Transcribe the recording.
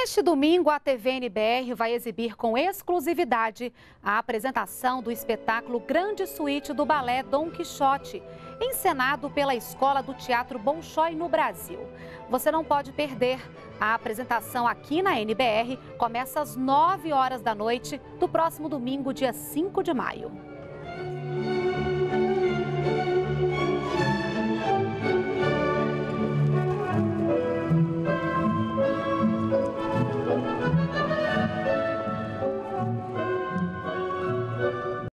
Neste domingo, a TV NBR vai exibir com exclusividade a apresentação do espetáculo Grande Suíte do Balé Dom Quixote, encenado pela Escola do Teatro Bolshoi no Brasil. Você não pode perder. A apresentação aqui na NBR começa às 9 horas da noite do próximo domingo, dia 5 de maio.